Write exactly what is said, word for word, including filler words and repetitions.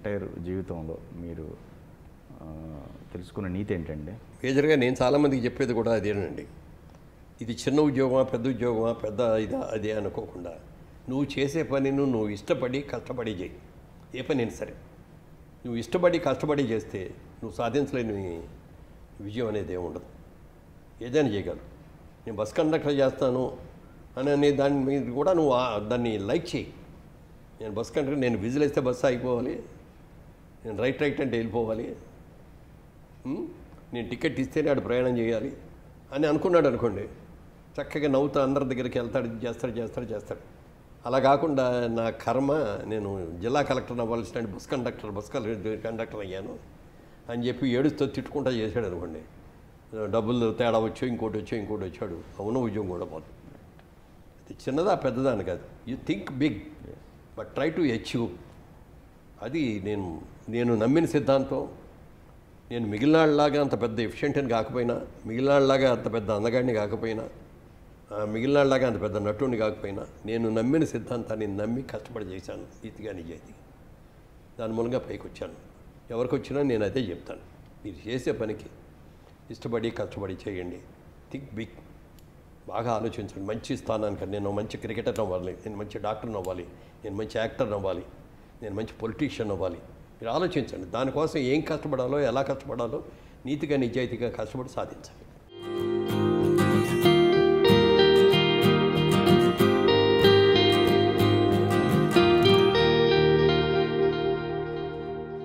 Entire జీవితంలో మీరు తెలుసుకున్న నీతి ఏంటండి? మేజర్గా నేను చాలామందికి చెప్పేది కూడా అదేనండి. ఇది చిన్న ఉద్యోగమా పెద్ద ఉద్యోగమా పెద్ద ఇదా అదే అనుకోకుండా నువ్వు చేసే పనిను నువ్వు ఇష్టపడి కష్టపడి చేయి. ఏ పని అయినా సరే నువ్వు ఇష్టపడి కష్టపడి చేస్తే నువ్వు సాధించలేని విజయం అనేది ఏమి ఉండదు. ఏదైనా చేయగలరు. నేను బస్ కండక్టర్ చేస్తాను అని అనే దాని మీద కూడా నువ్వు దాన్ని లైక్ చేయి. నేను బస్ కండక్టర్, నేను విజిల్ వేస్తే బస్సు ఆగిపోవాలి, నేను రైట్ రైట్ అంటే వెళ్ళిపోవాలి, నేను టికెట్ ఇస్తేనే ఆడు ప్రయాణం చేయాలి అని అనుకున్నాడు అనుకోండి, చక్కగా నవ్వుతా అందరి దగ్గరికి వెళ్తాడు, చేస్తాడు చేస్తాడు చేస్తాడు అలా కాకుండా నా కర్మ నేను జిల్లా కలెక్టర్ అవ్వాల్సిన బస్ కండక్టర్ బస్ కండక్టర్ అయ్యాను అని చెప్పి ఏడుస్తూ తిట్టుకుంటా చేశాడు అనుకోండి, డబ్బులు తేడా వచ్చో ఇంకోటి వచ్చో ఇంకోటి వచ్చాడు, అవును ఉద్యోగం కూడా పోదు. అది చిన్నదా పెద్దదా అని కాదు. You think big but try to achieve. అది నేను నేను నమ్మిన సిద్ధాంతం. నేను మిగిలినాళ్ళలాగా అంత పెద్ద ఎఫిషియెంట్ అని కాకపోయినా, మిగిలినాళ్ళలాగా అంత పెద్ద అందగాడిని కాకపోయినా, మిగిలినాళ్ళలాగా అంత పెద్ద నటుడిని కాకపోయినా, నేను నమ్మిన సిద్ధాంతాన్ని నమ్మి కష్టపడి చేశాను నీతిగా నిజాయితీ. దాని మూలంగా పైకి వచ్చాను. ఎవరికి వచ్చినా నేను అదే చెప్తాను, మీరు చేసే పనికి ఇష్టపడి కష్టపడి చేయండి. థింక్ బిగ్, బాగా ఆలోచించండి. మంచి స్థానానికి నేను మంచి క్రికెటర్ అవ్వాలి, నేను మంచి డాక్టర్ని అవ్వాలి, నేను మంచి యాక్టర్ని అవ్వాలి, నేను మంచి పొలిటీషియన్ అవ్వాలి. మీరు ఆలోచించండి. దానికోసం ఏం కష్టపడాలో ఎలా కష్టపడాలో నీతిగా నిజాయితీగా కష్టపడి సాధించాలి.